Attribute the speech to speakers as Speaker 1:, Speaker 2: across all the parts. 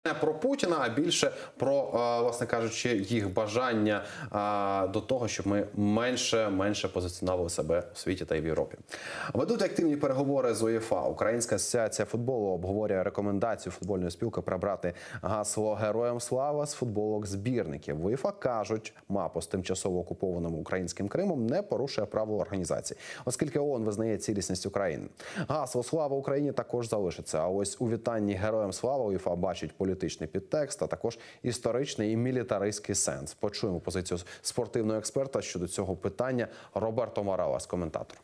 Speaker 1: не про Путіна, а більше про, власне кажучи, їх бажання до того, щоб ми менше позиціонували себе в світі та й в Європі. Ведуть активні переговори з УЄФА. Українська асоціація футболу обговорює рекомендацію футбольної спілки прибрати гасло «Героям слава» з футболок збірників. В УЄФА кажуть, мапу з тимчасово окупованим українським Кримом не порушує правил організації, оскільки ООН визнає цілісність України. Гасло «Слава Україні» також залишиться. А ось у вітанні «Героям слава» УЄФА бачить політичний підтекст, а також історичний і мілітаристський сенс. Почуємо позицію спортивного експерта щодо цього питання Роберто Моралес, коментатор.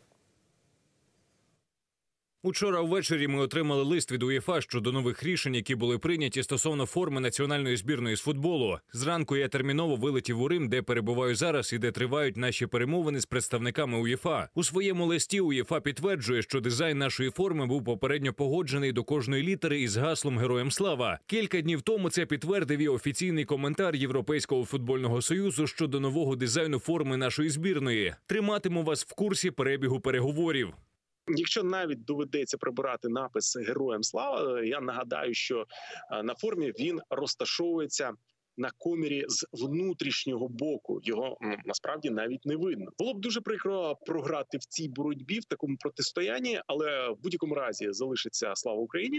Speaker 2: Учора ввечері ми отримали лист від УЄФА щодо нових рішень, які були прийняті стосовно форми національної збірної з футболу. Зранку я терміново вилетів у Рим, де перебуваю зараз і де тривають наші перемовини з представниками УЄФА. У своєму листі УЄФА підтверджує, що дизайн нашої форми був попередньо погоджений до кожної літери із гаслом «Героям слава». Кілька днів тому це підтвердив і офіційний коментар Європейського футбольного союзу щодо нового дизайну форми нашої збірної. Триматиму вас в курсі перебігу переговорів.
Speaker 3: Якщо навіть доведеться прибирати напис «Героям слава», я нагадаю, що на формі він розташовується на комірі з внутрішнього боку. Його насправді навіть не видно. Було б дуже прикро програти в цій боротьбі, в такому протистоянні, але в будь-якому разі залишиться «Слава Україні».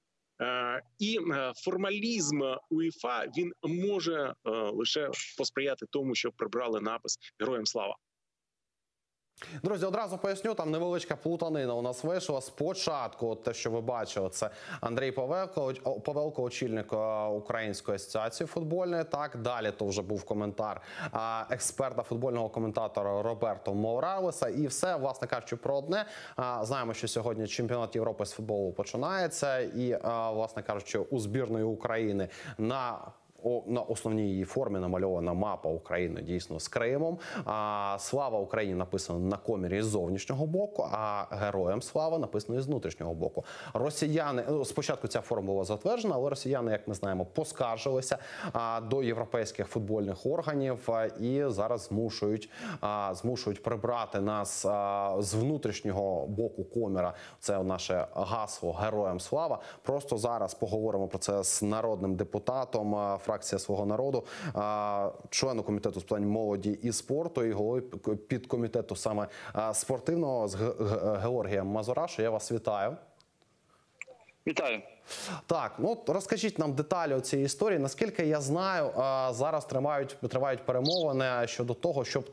Speaker 3: І формалізм УЄФА, він може лише посприяти тому, щоб прибрали напис «Героям слава».
Speaker 1: Друзі, одразу поясню, там невеличка плутанина у нас вийшла. Спочатку, те, що ви бачили, це Андрій Павелко, очільник Української асоціації футбольної. Так, далі то вже був коментар експерта, футбольного коментатора Роберто Моралеса. І все, власне кажучи, про одне. Знаємо, що сьогодні чемпіонат Європи з футболу починається. І, власне кажучи, у збірної України на основній її формі намальована мапа України дійсно з Кримом. «Слава Україні» написано на комірі з зовнішнього боку, а «Героям слава» написано з внутрішнього боку. Росіяни, спочатку ця форма була затверджена, але росіяни, як ми знаємо, поскаржилися до європейських футбольних органів і зараз змушують прибрати нас з внутрішнього боку коміра. Це наше гасло «Героям слава». Просто зараз поговоримо про це з народним депутатом фракція «Свого народу», члену комітету з питань молоді і спорту і головою підкомітету саме спортивного з Георгієм Мазурашу. Я вас вітаю.
Speaker 4: Вітаю.
Speaker 1: Так, ну розкажіть нам деталі цієї історії. Наскільки я знаю, зараз тривають перемовини щодо того, щоб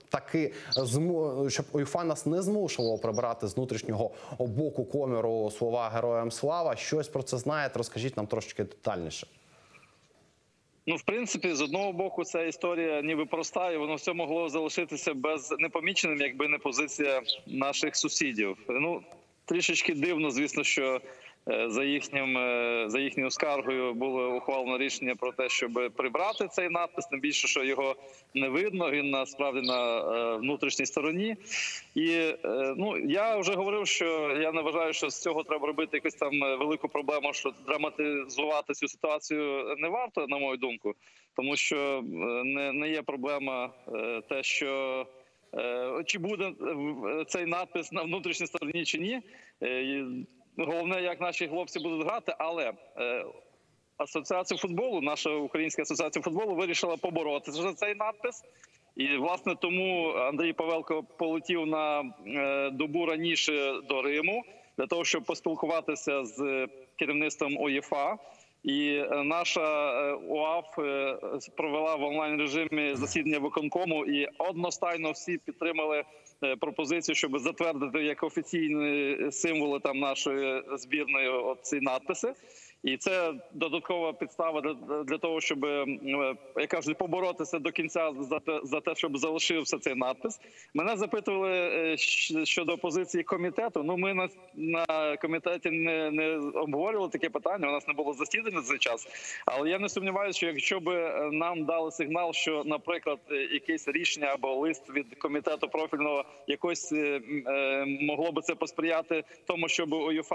Speaker 1: УЄФА нас не змушувало прибирати з внутрішнього боку коміру слова «Героям слава». Щось про це знаєте? Розкажіть нам трошечки детальніше.
Speaker 4: Ну, в принципі, з одного боку, ця історія ніби проста, і воно все могло залишитися непоміченим, якби не позиція наших сусідів. Ну, трішечки дивно, звісно, що за їхньою скаргою було ухвалено рішення про те, щоб прибрати цей надпис, тим більше, що його не видно, він насправді на внутрішній стороні. І ну, я вже говорив, що я не вважаю, що з цього треба робити якусь там велику проблему, що драматизувати цю ситуацію не варто, на мою думку, тому що не є проблема те, що чи буде цей надпис на внутрішній стороні чи ні. Головне, як наші хлопці будуть грати, але асоціація футболу, наша Українська асоціація футболу вирішила поборотися за цей надпис. І, власне, тому Андрій Павелко полетів на добу раніше до Риму, для того, щоб поспілкуватися з керівництвом УЄФА. І наша УАФ провела в онлайн-режимі засідання виконкому, і одностайно всі підтримали пропозицію, щоб затвердити як офіційні символи там нашої збірної ці надписи. І це додаткова підстава для того, щоб, як кажуть, поборотися до кінця за те, щоб залишився цей надпис. Мене запитували щодо позиції комітету. Ну, ми на комітеті не обговорювали таке питання, у нас не було засідання за цей час. Але я не сумніваюся, що якщо б нам дали сигнал, що, наприклад, якесь рішення або лист від комітету профільного якось могло би це посприяти тому, щоб УЄФА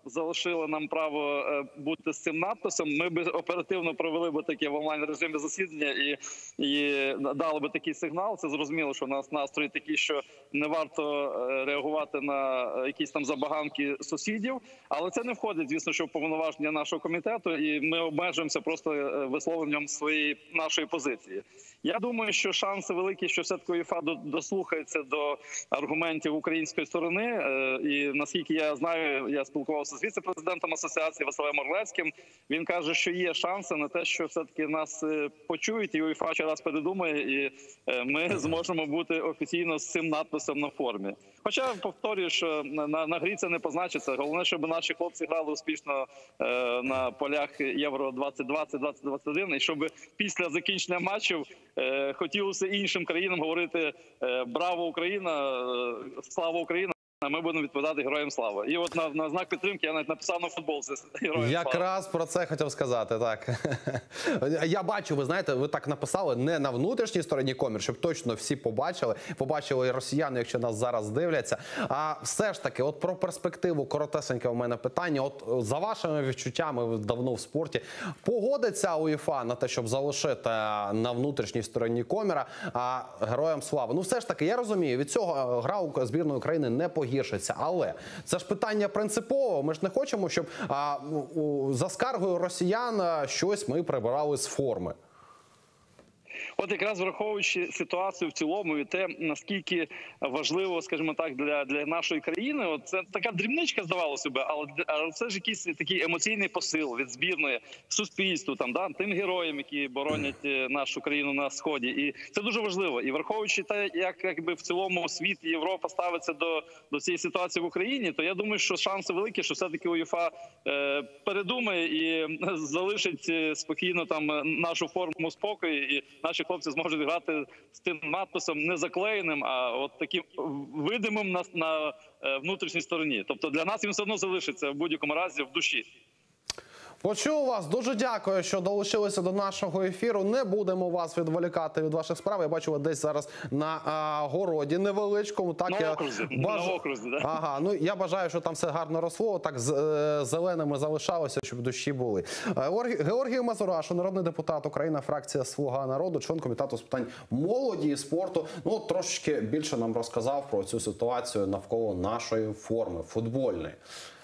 Speaker 4: залишила нам право бути з цим надписом, ми б оперативно провели б таке в онлайн-режимі засідання і дали би такий сигнал. Це зрозуміло, що у нас настрої такі, що не варто реагувати на якісь там забаганки сусідів, але це не входить, звісно, що в повноваження нашого комітету, і ми обмежуємося просто висловленням нашої позиції. Я думаю, що шанси великі, що все-таки УЄФА дослухається до аргументів української сторони. І наскільки я знаю, я спілкувався з віце-президентом асоціації Василем Орлецьким. Він каже, що є шанси на те, що все-таки нас почують, і УЄФА ще раз передумає, і ми зможемо бути офіційно з цим надписом на формі. Хоча, повторюю, що на грі це не позначиться. Головне, щоб наші хлопці грали успішно на полях Євро 2020, 2021, і щоб після закінчення матчів хотілося іншим країнам говорити «Браво, Україна! Слава Україна!», а ми будемо відповідати «Героям слава». І от на знак підтримки я навіть написав на футболці «Героям слава».
Speaker 1: Якраз про це хотів сказати, так. Я бачу, ви знаєте, ви так написали не на внутрішній стороні комір, щоб точно всі побачили і росіяни, якщо нас зараз дивляться. А все ж таки, от про перспективу, коротесеньке у мене питання. От за вашими відчуттями, ви давно в спорті, погодиться УЄФА на те, щоб залишити на внутрішній стороні коміра «Героям слава»? Ну все ж таки, я розумію, від цього гра збірної України не погіршиться. Але це ж питання принципово. Ми ж не хочемо, щоб за скаргою росіян щось ми прибирали з форми.
Speaker 4: От якраз враховуючи ситуацію в цілому і те, наскільки важливо, скажімо так, для нашої країни, от це така дрібничка, здавалося б, але це ж якийсь такий емоційний посил від збірної, суспільству, тим героям, які боронять нашу країну на Сході. І це дуже важливо. І враховуючи те, якби в цілому світ і Європа ставиться до цієї ситуації в Україні, то я думаю, що шанси великі, що все-таки УЄФА передумає і залишить спокійно нашу форму спокою, і наші хлопці зможуть грати з тим надписом не заклеєним, а от таким видимим на внутрішній стороні. Тобто для нас він все одно залишиться в будь-якому разі в душі.
Speaker 1: Почув вас. Дуже дякую, що долучилися до нашого ефіру. Не будемо вас відволікати від ваших справ. Я бачу, ви десь зараз на городі невеличкому. Так,
Speaker 4: на окрузі, так?
Speaker 1: Ага, ну я бажаю, що там все гарно росло, так зеленими залишалося, щоб дощі були. Георгій Мазурашу, народний депутат України, фракція «Слуга народу», член комітету з питань молоді і спорту. Ну, трошечки більше нам розказав про цю ситуацію навколо нашої форми футбольної.